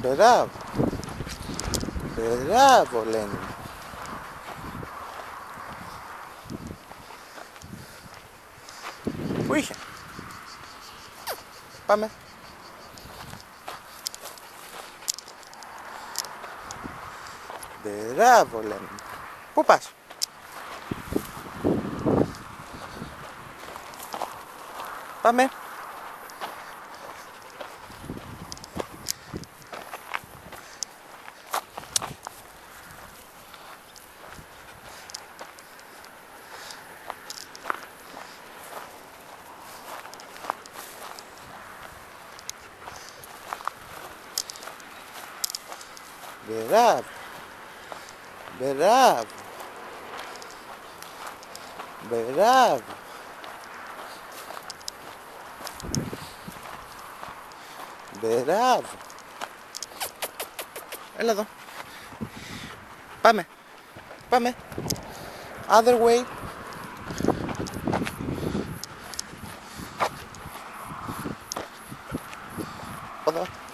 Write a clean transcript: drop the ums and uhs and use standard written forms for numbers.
Μπράβο. Μπράβο, Λένι. Πού είχε? Πάμε. Μπράβο, Λένι. Πού πας? Πάμε. Μπράβο. Μπράβο. Μπράβο. Μπράβο. Έλα εδώ. Πάμε. Πάμε. Other way. Εδώ.